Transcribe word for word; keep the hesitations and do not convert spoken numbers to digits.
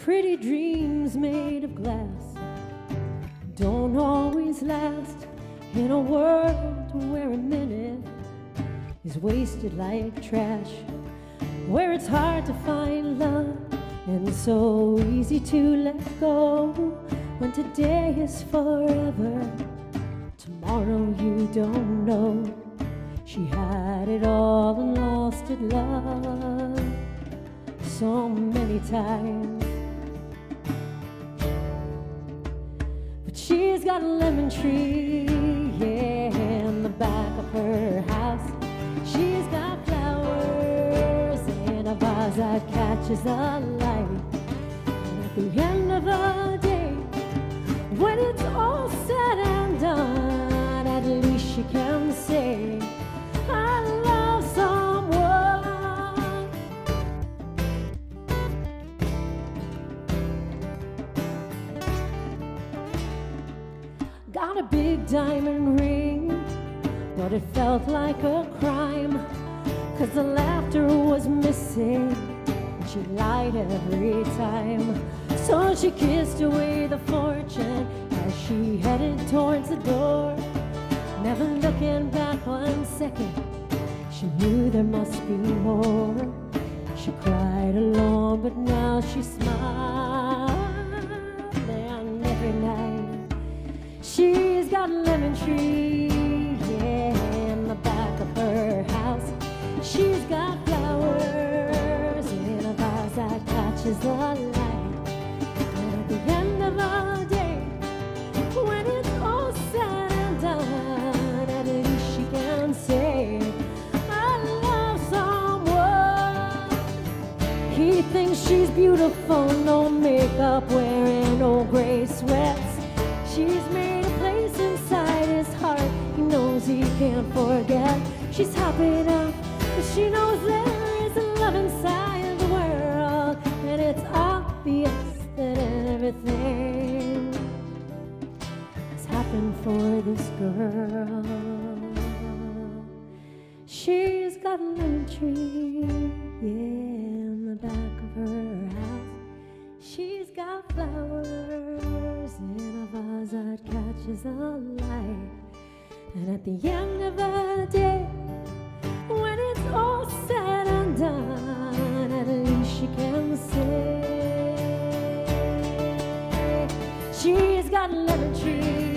Pretty dreams made of glass don't always last in a world where a minute is wasted like trash, where it's hard to find love and so easy to let go. When today is forever, tomorrow you don't know. She had it all and lost it, love, so many times. But she's got a lemon tree, yeah, in the back of her house. She's got flowers in a vase that catches the light. And at the end of the day, when it's all said and done, at least she can say, I love someone. Got a big diamond ring, but it felt like a crime, 'cause the laughter was missing and she lied every time. So she kissed away the fortune as she headed towards the door, never looking back one second. She knew there must be more. She cried alone, but now she smiles. And every night she's got a lemon tree, yeah, in the back of her house. She's got flowers in a vase that catches the light. And at the end of the day, when it's all said and done, at least she can say, I love someone. He thinks she's beautiful, no makeup, wearing no gray sweats. She's made a place inside his heart, he knows he can't forget. She's happy now, but she knows there is a love inside the world, and it's obvious that everything has happened for this girl. She's got a lemon tree, yeah, in the back of her house. She's got flowers in a vase that catches the light. And at the end of the day, when it's all said and done, at least she can say, she's got a lemon tree.